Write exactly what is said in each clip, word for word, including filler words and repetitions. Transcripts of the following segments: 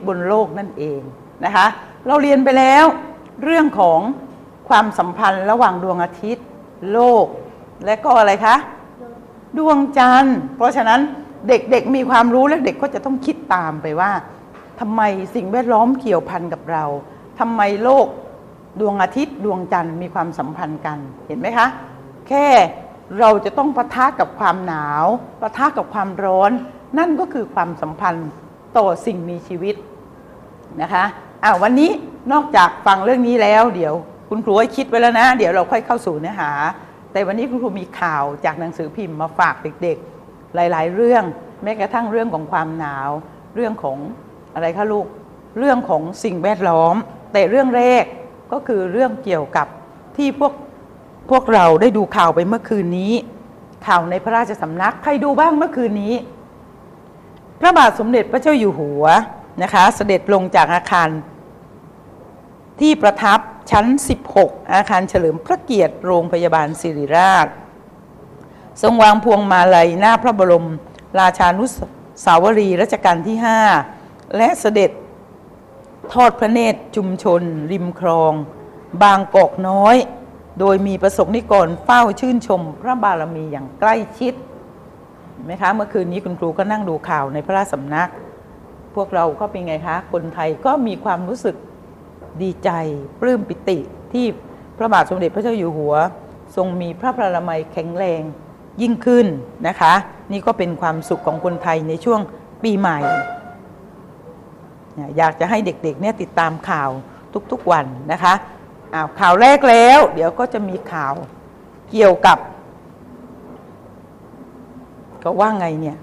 บนโลกนั่นเองนะคะเราเรียนไปแล้วเรื่องของความสัมพันธ์ระหว่างดวงอาทิตย์โลกและก็อะไรคะดวงจันทร์เพราะฉะนั้นเด็กๆมีความรู้และเด็กก็จะต้องคิดตามไปว่าทำไมสิ่งแวดล้อมเกี่ยวพันกับเราทำไมโลกดวงอาทิตย์ดวงจันทร์มีความสัมพันธ์กันเห็นไหมคะแค่เราจะต้องปะทะกับความหนาวปะทะกับความร้อนนั่นก็คือความสัมพันธ์ต่อสิ่งมีชีวิตนะคะอ้าววันนี้นอกจากฟังเรื่องนี้แล้วเดี๋ยวคุณครูให้คิดไว้แล้วนะเดี๋ยวเราค่อยเข้าสู่เนื้อหาแต่วันนี้คุณครูมีข่าวจากหนังสือพิมพ์มาฝากเด็กๆหลายๆเรื่องแม้กระทั่งเรื่องของความหนาวเรื่องของอะไรคะลูกเรื่องของสิ่งแวดล้อมแต่เรื่องแรกก็คือเรื่องเกี่ยวกับที่พวกพวกเราได้ดูข่าวไปเมื่อคืนนี้ข่าวในพระราชสำนักใครดูบ้างเมื่อคืนนี้พระบาทสมเด็จพระเจ้าอยู่หัวนะคะเสด็จลงจากอาคารที่ประทับชั้นสิบหกอาคารเฉลิมพระเกียรติโรงพยาบาลศิริราชทรงวางพวงมาลัยหน้าพระบรมราชานุสาวรีย์รัชกาลที่ห้าและเสด็จทอดพระเนตรชุมชนริมคลองบางกอกน้อยโดยมีประสบนิกรเฝ้าชื่นชมพระบารมีอย่างใกล้ชิดเห็นไหมคะเมื่อคืนนี้คุณครูก็นั่งดูข่าวในพระราชสำนักพวกเราก็เป็นไงคะคนไทยก็มีความรู้สึกดีใจปลื้มปิติที่พระบาทสมเด็จพระเจ้าอยู่หัวทรงมีพระพลานามัยแข็งแรงยิ่งขึ้นนะคะนี่ก็เป็นความสุขของคนไทยในช่วงปีใหม่อยากจะให้เด็กๆเนี่ยติดตามข่าวทุกๆวันนะคะอ้าวข่าวแรกแล้วเดี๋ยวก็จะมีข่าวเกี่ยวกับก็ว่าไงเนี่ย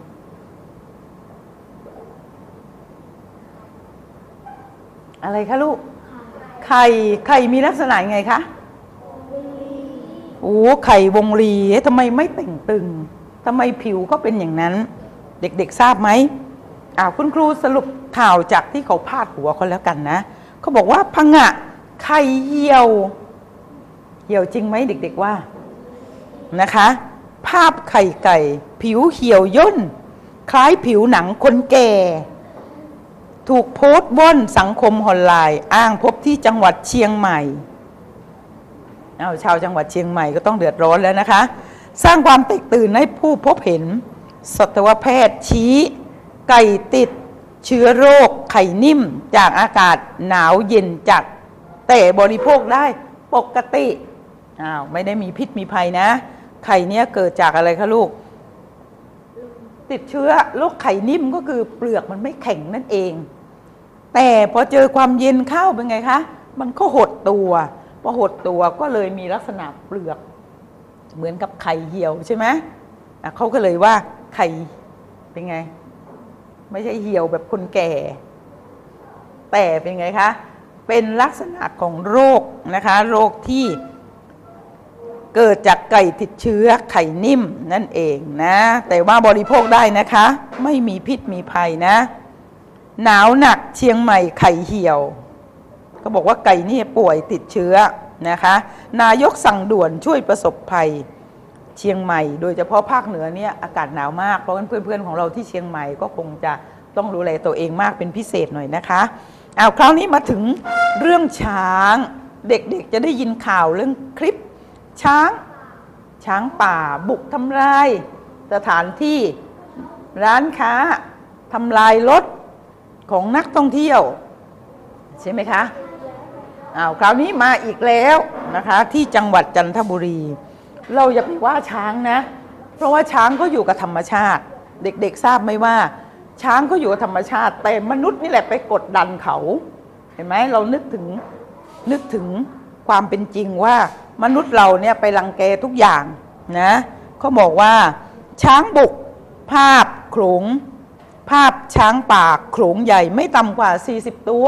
อะไรคะลูกไข่ไข่มีลักษณะไงคะโอ้ไข่วงรีทำไมไม่เต่งตึงทำไมผิวก็เป็นอย่างนั้นเด็กๆทราบไหมอ้าวคุณครูสรุปข่าวจากที่เขาพาดหัวเขาแล้วกันนะเขาบอกว่าพังงะไข่เหี่ยวเหี่ยวจริงไหมเด็กๆว่านะคะภาพไข่ไก่ผิวเหี่ยวย่นคล้ายผิวหนังคนแก่ถูกโพสต์ว่อนสังคมออนไลน์อ้างพบที่จังหวัดเชียงใหม่เอาชาวจังหวัดเชียงใหม่ก็ต้องเดือดร้อนแล้วนะคะสร้างความแตกตื่นให้ผู้พบเห็นสัตวแพทย์ชี้ไก่ติดเชื้อโรคไข่นิ่มจากอากาศหนาวเย็นจัดแต่บริโภคได้ปกติอ้าวไม่ได้มีพิษมีภัยนะไข่เนี้ยเกิดจากอะไรคะลูกติดเชื้อโรคไข่นิ่มก็คือเปลือกมันไม่แข็งนั่นเองแต่พอเจอความเย็นเข้าเป็นไงคะมันก็หดตัวพอหดตัวก็เลยมีลักษณะเปลือกเหมือนกับไข่เหี่ยวใช่ไหมเขาก็เลยว่าไข่เป็นไงไม่ใช่เหี่ยวแบบคนแก่แต่เป็นไงคะเป็นลักษณะของโรคนะคะโรคที่เกิดจากไก่ติดเชื้อไข่นิ่มนั่นเองนะแต่ว่าบริโภคได้นะคะไม่มีพิษมีภัยนะหนาวหนักเชียงใหม่ไข่เหี่ยวเขาบอกว่าไก่นี่ป่วยติดเชื้อนะคะนายกสั่งด่วนช่วยประสบภัยเชียงใหม่โดยเฉพาะภาคเหนือเนี่ยอากาศหนาวมากเพราะฉะนั้นเพื่อนๆของเราที่เชียงใหม่ก็คงจะต้องดูแลตัวเองมากเป็นพิเศษหน่อยนะคะเอาคราวนี้มาถึงเรื่องช้างเด็กๆจะได้ยินข่าวเรื่องคลิปช้างช้างป่าบุกทำลายสถานที่ร้านค้าทำลายรถของนักท่องเที่ยวใช่ไหมคะอ้าวคราวนี้มาอีกแล้วนะคะที่จังหวัดจันทบุรีเราอย่าไปว่าช้างนะเพราะว่าช้างก็อยู่กับธรรมชาติเด็กๆทราบไหมว่าช้างก็อยู่กับธรรมชาติแต่มนุษย์นี่แหละไปกดดันเขาเห็นไหมเรานึกถึงนึกถึงความเป็นจริงว่ามนุษย์เราเนี่ยไปรังแกทุกอย่างนะเขาบอกว่าช้างบุกภาพโขลงภาพช้างป่าโขลงใหญ่ไม่ต่ำกว่าสี่สิบตัว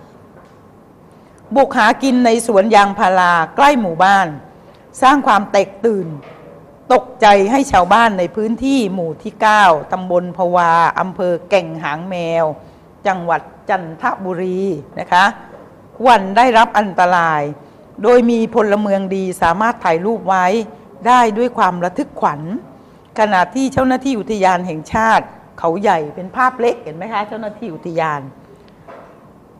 บุกหากินในสวนยางพาราใกล้หมู่บ้านสร้างความแตกตื่นตกใจให้ชาวบ้านในพื้นที่หมู่ที่เก้าตำบลภวาอำเภอแก่งหางแมวจังหวัดจันทบุรีนะคะหวั่นได้รับอันตรายโดยมีพลเมืองดีสามารถถ่ายรูปไว้ได้ด้วยความระทึกขวัญขณะที่เจ้าหน้าที่อุทยานแห่งชาติเขาใหญ่เป็นภาพเล็กเห็นไหมคะเจ้าหน้าที่อุทยาน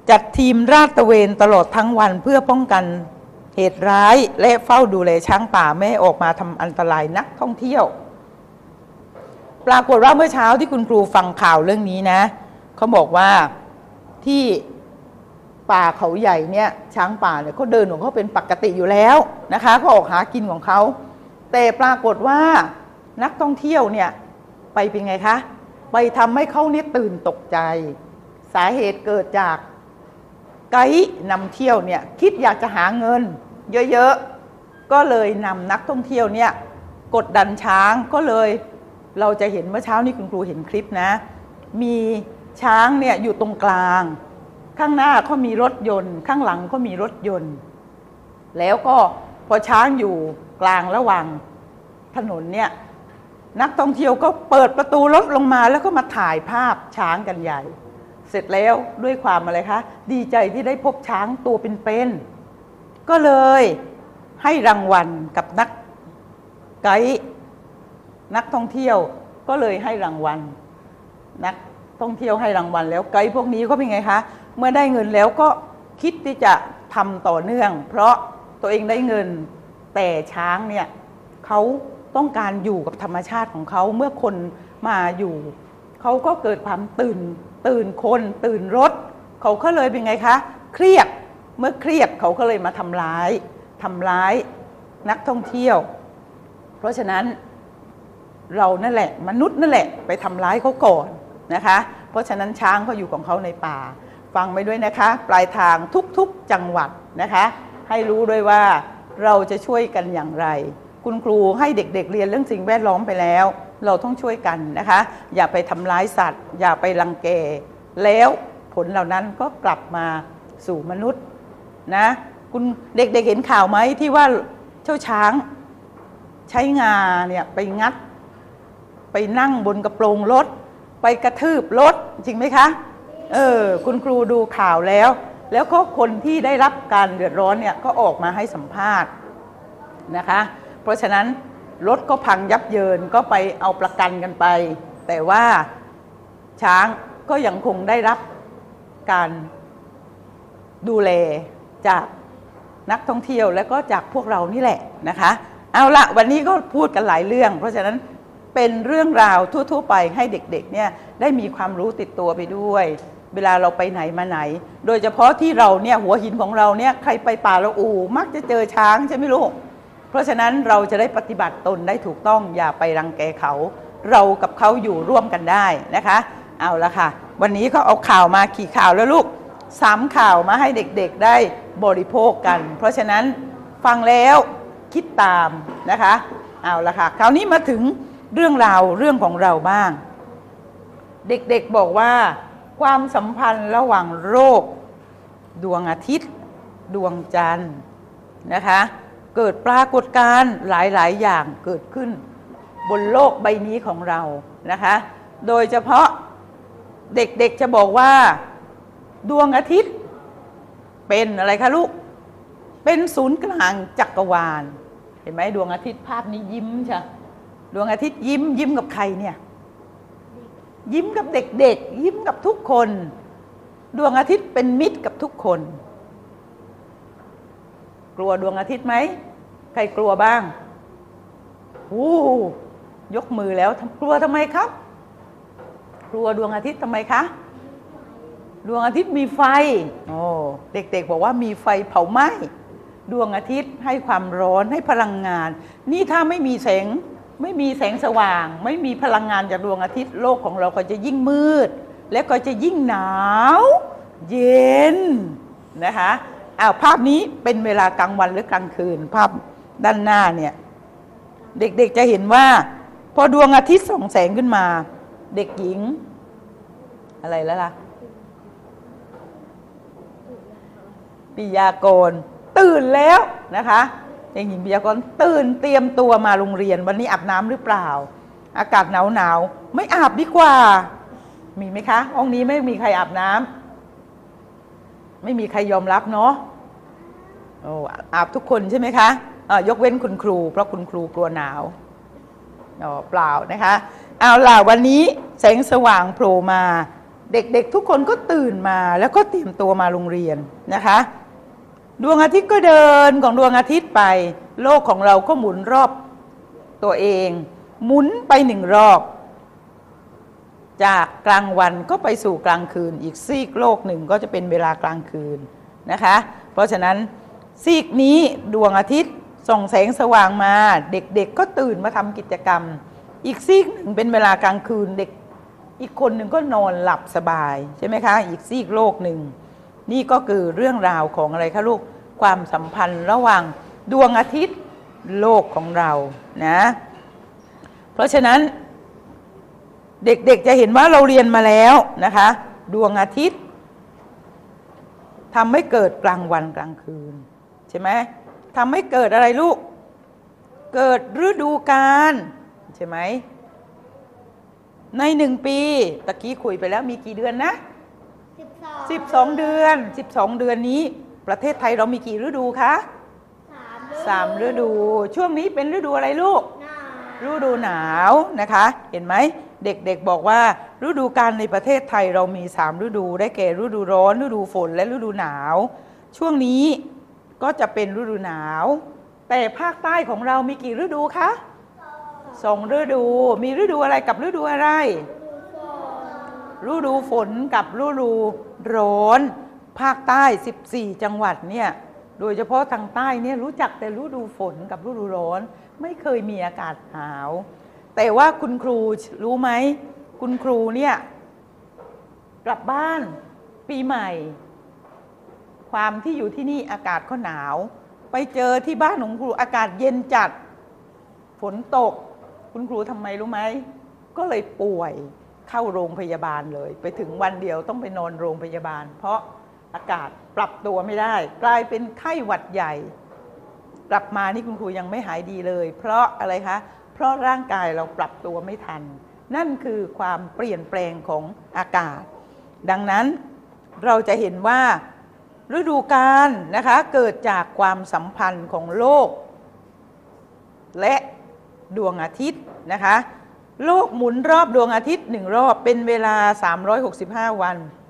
จัดทีมราดตระเวนตลอดทั้งวันเพื่อป้องกันเหตุร้ายและเฝ้าดูแลช้างป่าไม่ให้ออกมาทำอันตรายนักท่องเที่ยวปรากฏว่าเมื่อเช้าที่คุณครูฟังข่าวเรื่องนี้นะเขาบอกว่าที่ป่าเขาใหญ่เนี่ยช้างป่าเนี่ยเขาเดินของเขาเป็นปกติอยู่แล้วนะคะเขาออกหากินของเขาแต่ปรากฏว่านักท่องเที่ยวเนี่ยไปเป็นไงคะไปทำให้เขาเนี่ยตื่นตกใจสาเหตุเกิดจากไกด์นำเที่ยวเนี่ยคิดอยากจะหาเงินเยอะๆก็เลยนำนักท่องเที่ยวเนี่ยกดดันช้างก็เลยเราจะเห็นเมื่อเช้านี้คุณครูเห็นคลิปนะมีช้างเนี่ยอยู่ตรงกลางข้างหน้าเขามีรถยนต์ข้างหลังเขามีรถยนต์แล้วก็พอช้างอยู่กลางระหว่างถนนเนี่ยนักท่องเที่ยวก็เปิดประตูรถลงมาแล้วก็มาถ่ายภาพช้างกันใหญ่เสร็จแล้วด้วยความอะไรคะดีใจที่ได้พบช้างตัวเป็นๆก็เลยให้รางวัลกับนักไกด์นักท่องเที่ยวก็เลยให้รางวัลนักท่องเที่ยวให้รางวัลแล้วไกด์พวกนี้ก็เป็นไงคะเมื่อได้เงินแล้วก็คิดที่จะทำต่อเนื่องเพราะตัวเองได้เงินแต่ช้างเนี่ยเขาต้องการอยู่กับธรรมชาติของเขาเมื่อคนมาอยู่เขาก็เกิดความตื่นตื่นคนตื่นรถเขาก็เลยเป็นไงคะเครียดเมื่อเครียดเขาก็เลยมาทำร้ายทำร้ายนักท่องเที่ยวเพราะฉะนั้นเรานั่นแหละมนุษย์นั่นแหละไปทำร้ายเขาก่อนนะคะเพราะฉะนั้นช้างเขาอยู่ของเขาในป่าฟังไปด้วยนะคะปลายทางทุกๆจังหวัดนะคะให้รู้ด้วยว่าเราจะช่วยกันอย่างไรคุณครูให้เด็กๆ เ, เรียนเรื่องสิ่งแวดล้อมไปแล้วเราต้องช่วยกันนะคะอย่าไปทำร้ายสัตว์อย่าไปรังแกแล้วผลเหล่านั้นก็กลับมาสู่มนุษย์นะคุณเด็กๆ เ, เห็นข่าวไหมที่ว่าเจ้าช้างใช้งาเนี่ยไปงัดไปนั่งบนกระโปรงรถไปกระทืบรถจริงไหมคะเออคุณครูดูข่าวแล้วแล้วก็คนที่ได้รับการเดือดร้อนเนี่ยก็ออกมาให้สัมภาษณ์นะคะเพราะฉะนั้นรถก็พังยับเยินก็ไปเอาประกันกันไปแต่ว่าช้างก็ยังคงได้รับการดูแลจากนักท่องเที่ยวและก็จากพวกเรานี่แหละนะคะเอาละวันนี้ก็พูดกันหลายเรื่องเพราะฉะนั้นเป็นเรื่องราวทั่วๆไปให้เด็กๆเนี่ยได้มีความรู้ติดตัวไปด้วยเวลาเราไปไหนมาไหนโดยเฉพาะที่เราเนี่ยหัวหินของเราเนี่ยใครไปป่าละอูมักจะเจอช้างใช่ไหมลูกเพราะฉะนั้นเราจะได้ปฏิบัติตนได้ถูกต้องอย่าไปรังแกเขาเรากับเขาอยู่ร่วมกันได้นะคะเอาละค่ะวันนี้เขาเอาข่าวมากี่ข่าวแล้วลูกสามข่าวมาให้เด็กๆได้บริโภคกันเพราะฉะนั้นฟังแล้วคิดตามนะคะเอาละค่ะคราวนี้มาถึงเรื่องราวเรื่องของเราบ้างเด็กๆบอกว่าความสัมพันธ์ระหว่างโลกดวงอาทิตย์ดวงจันทร์นะคะเกิดปรากฏการณ์หลายๆอย่างเกิดขึ้นบนโลกใบนี้ของเรานะคะโดยเฉพาะเด็กๆจะบอกว่าดวงอาทิตย์เป็นอะไรคะลูกเป็นศูนย์กลางจักรวาลเห็นไหมดวงอาทิตย์ภาพนี้ยิ้มใช่ดวงอาทิตย์ยิ้มยิ้มกับใครเนี่ยยิ้มกับเด็กๆยิ้มกับทุกคนดวงอาทิตย์เป็นมิตรกับทุกคนกลัวดวงอาทิตย์ไหมใครกลัวบ้างโอ้ยกมือแล้วกลัวทำไมครับกลัวดวงอาทิตย์ทำไมคะดวงอาทิตย์มีไฟโอ้เด็กๆบอกว่ามีไฟเผาไหม้ดวงอาทิตย์ให้ความร้อนให้พลังงานนี่ถ้าไม่มีแสงไม่มีแสงสว่างไม่มีพลังงานจากดวงอาทิตย์โลกของเราก็จะยิ่งมืดและก็จะยิ่งหนาวเย็นนะคะอ้าวภาพนี้เป็นเวลากลางวันหรือกลางคืนภาพด้านหน้าเนี่ยเด็กๆจะเห็นว่าพอดวงอาทิตย์ส่องแสงขึ้นมาเด็กหญิงอะไรแล้วล่ะปิยากรตื่นแล้วนะคะเด็กหญิงปิยากรตื่นเตรียมตัวมาโรงเรียนวันนี้อาบน้ำหรือเปล่าอากาศหนาวหนาวไม่อาบดีกว่ามีไหมคะห้องนี้ไม่มีใครอาบน้ำไม่มีใครยอมรับเนาะโอ้อาบทุกคนใช่ไหมคะอ่ายกเว้นคุณครูเพราะคุณครูกลัวหนาวอ๋อเปล่านะคะเอาล่ะวันนี้แสงสว่างโผล่มาเด็กๆทุกคนก็ตื่นมาแล้วก็เตรียมตัวมาโรงเรียนนะคะดวงอาทิตย์ก็เดินของดวงอาทิตย์ไปโลกของเราก็หมุนรอบตัวเองหมุนไปหนึ่งรอบจากกลางวันก็ไปสู่กลางคืนอีกซีกโลกหนึ่งก็จะเป็นเวลากลางคืนนะคะเพราะฉะนั้นซีกนี้ดวงอาทิตย์ส่องแสงสว่างมาเด็กๆก็ตื่นมาทำกิจกรรมอีกซีกหนึ่งเป็นเวลากลางคืนเด็กอีกคนหนึ่งก็นอนหลับสบายใช่ไหมคะอีกซีกโลกหนึ่งนี่ก็คือเรื่องราวของอะไรคะลูกความสัมพันธ์ระหว่างดวงอาทิตย์โลกของเรานะเพราะฉะนั้นเด็กๆจะเห็นว่าเราเรียนมาแล้วนะคะดวงอาทิตย์ทำให้เกิดกลางวันกลางคืนใช่ไหมทำให้เกิดอะไรลูกเกิดฤดูกาลใช่ไหมในหนึ่งปีตะกี้คุยไปแล้วมีกี่เดือนนะสิบสองเดือนสิบสองเดือนนี้ประเทศไทยเรามีกี่ฤดูคะสามฤดูช่วงนี้เป็นฤดูอะไรลูกฤดูหนาวนะคะเห็นไหมเด็กๆบอกว่าฤดูกาลในประเทศไทยเรามีสามฤดูได้แก่ฤดูร้อนฤดูฝนและฤดูหนาวช่วงนี้ก็จะเป็นฤดูหนาวแต่ภาคใต้ของเรามีกี่ฤดูคะสองฤดูมีฤดูอะไรกับฤดูอะไรฤดูฝนกับฤดูร้อนภาคใต้สิบสี่จังหวัดเนี่ยโดยเฉพาะทางใต้เนี่ยรู้จักแต่ฤดูฝนกับฤดูร้อนไม่เคยมีอากาศหนาวแต่ว่าคุณครูรู้ไหมคุณครูเนี่ยกลับบ้านปีใหม่ความที่อยู่ที่นี่อากาศก็หนาวไปเจอที่บ้านของครูอากาศเย็นจัดฝนตกคุณครูทำไมรู้ไหมก็เลยป่วยเข้าโรงพยาบาลเลยไปถึงวันเดียวต้องไปนอนโรงพยาบาลเพราะอากาศปรับตัวไม่ได้กลายเป็นไข้หวัดใหญ่กลับมานี่คุณครูยังไม่หายดีเลยเพราะอะไรคะเพราะร่างกายเราปรับตัวไม่ทันนั่นคือความเปลี่ยนแปลงของอากาศดังนั้นเราจะเห็นว่าฤดูกาลนะคะเกิดจากความสัมพันธ์ของโลกและดวงอาทิตย์นะคะโลกหมุนรอบดวงอาทิตย์หนึ่งรอบเป็นเวลาสามร้อยหกสิบห้าวัน